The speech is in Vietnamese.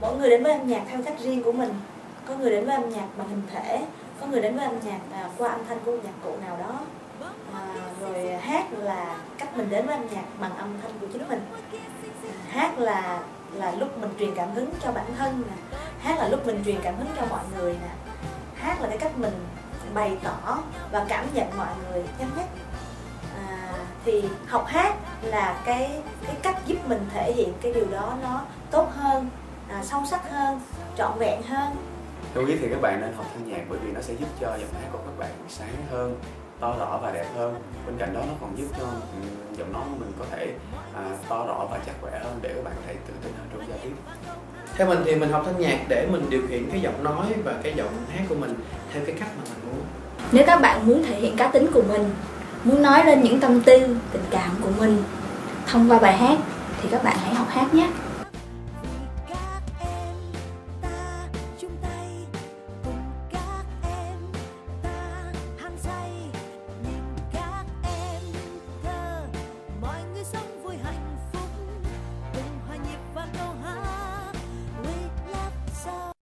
Mỗi người đến với âm nhạc theo cách riêng của mình. Có người đến với âm nhạc bằng hình thể, có người đến với âm nhạc qua âm thanh của một nhạc cụ nào đó. Rồi hát là cách mình đến với âm nhạc bằng âm thanh của chính mình. Hát là lúc mình truyền cảm hứng cho bản thân nè, hát là lúc mình truyền cảm hứng cho mọi người nè, hát là cái cách mình bày tỏ và cảm nhận mọi người nhanh nhất. Thì học hát là cái cách giúp mình thể hiện cái điều đó nó tốt hơn, sâu sắc hơn, trọn vẹn hơn. Tôi nghĩ thì các bạn nên học thanh nhạc bởi vì nó sẽ giúp cho giọng hát của các bạn sáng hơn, to rõ và đẹp hơn. Bên cạnh đó nó còn giúp cho giọng nói của mình có thể to rõ và chắc khỏe hơn để các bạn có thể tự tin hơn trong giao tiếp. Theo mình thì mình học thanh nhạc để mình điều khiển cái giọng nói và cái giọng hát của mình theo cái cách mà mình muốn. Nếu các bạn muốn thể hiện cá tính của mình, muốn nói lên những tâm tư, tình cảm của mình thông qua bài hát thì các bạn hãy học hát nhé.